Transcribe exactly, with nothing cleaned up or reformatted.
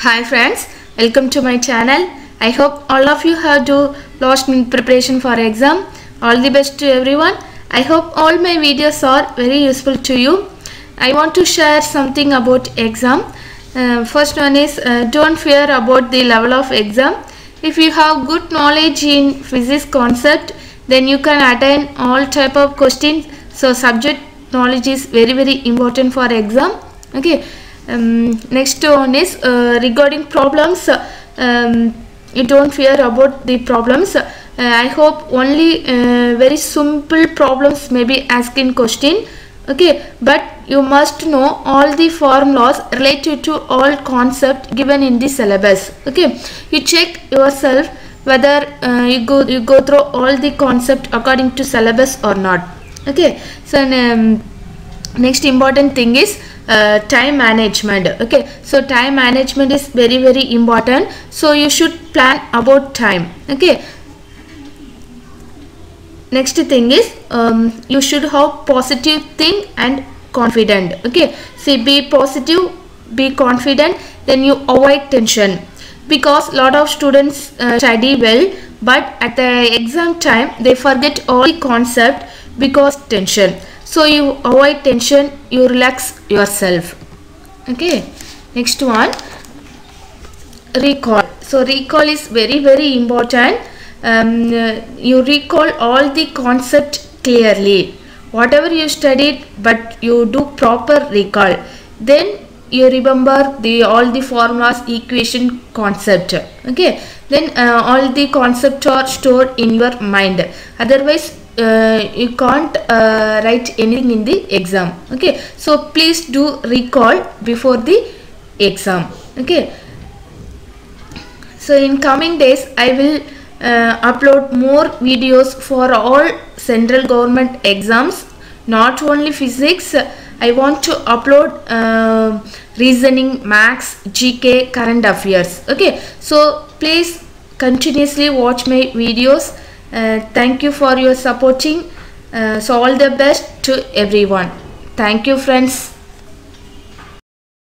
Hi friends, welcome to my channel. I hope all of you have do lost in preparation for exam. All the best to everyone. I hope all my videos are very useful to you. I want to share something about exam. Uh, first one is uh, don't fear about the level of exam. If you have good knowledge in physics concept, then you can attain all type of questions. So subject knowledge is very very important for exam. Okay. Um, next one is uh, regarding problems. Um, you don't fear about the problems. uh, I hope only uh, very simple problems may be asked in question. Okay, but you must know all the formulas related to all concept given in the syllabus. Okay, you check yourself whether uh, you go you go through all the concept according to syllabus or not. Okay, so um, next important thing is uh, time management. Okay, so time management is very very important, so you should plan about time. Okay, next thing is um, you should have positive thing and confident. Okay, see, be positive, be confident, then you avoid tension, because lot of students uh, study well, but at the exam time they forget all the concept because tension. So you avoid tension, you relax yourself. Okay, next one, recall. So recall is very very important. Um, uh, you recall all the concept clearly, whatever you studied, but you do proper recall, then you remember the all the formulas, equation, concept. Okay, then uh, all the concepts are stored in your mind, otherwise uh, you can't uh, write anything in the exam. Okay, so please do recall before the exam. Okay, so in coming days I will uh, upload more videos for all central government exams, not only physics. I want to upload uh, reasoning, maths, G K, current affairs. Okay, so please continuously watch my videos. Uh, thank you for your supporting. Uh, so all the best to everyone. Thank you friends.